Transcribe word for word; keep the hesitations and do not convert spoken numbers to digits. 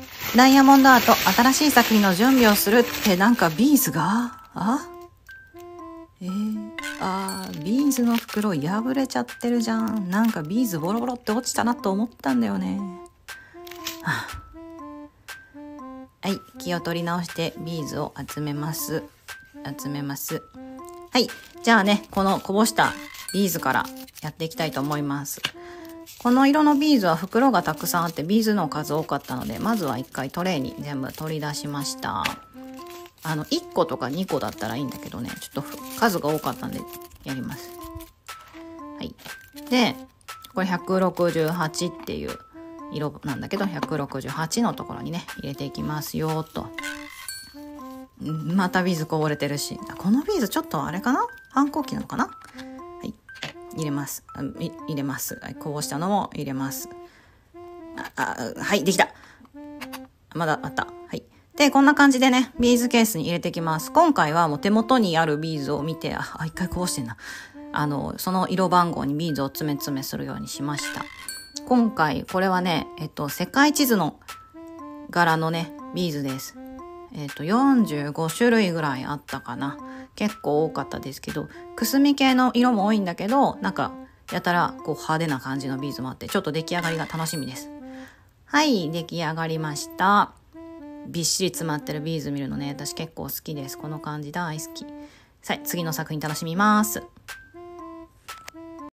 ダイヤモンドアート新しい作品の準備をするって、なんかビーズがあえー、あービーズの袋破れちゃってるじゃん。なんかビーズボロボロって落ちたなと思ったんだよね。はあ、はい、気を取り直してビーズを集めます集めますはい、じゃあね、このこぼしたビーズからやっていきたいと思います。この色のビーズは袋がたくさんあってビーズの数多かったので、まずは一回トレーに全部取り出しました。あのいっことかにこだったらいいんだけどね、ちょっと数が多かったんでやります。はい、でこれひゃくろくじゅうはちっていう色なんだけど、ひゃくろくじゅうはちのところにね入れていきますよと。またビーズこぼれてるし、このビーズちょっとあれかな、反抗期なのかな。はい入れます入れます、はい、こぼしたのも入れます。ああはいできた。まだあった。はいでこんな感じでねビーズケースに入れていきます。今回はもう手元にあるビーズを見て、あ一回こぼしてんな、あのその色番号にビーズを詰め詰めするようにしました。今回これはねえっと世界地図の柄のねビーズです。えっとよんじゅうごしゅるいぐらいあったかな。結構多かったですけど、くすみ系の色も多いんだけど、なんかやたらこう派手な感じのビーズもあって、ちょっと出来上がりが楽しみです。はい出来上がりました。びっしり詰まってるビーズ見るのね私結構好きです。この感じ大好き。さあ次の作品楽しみます。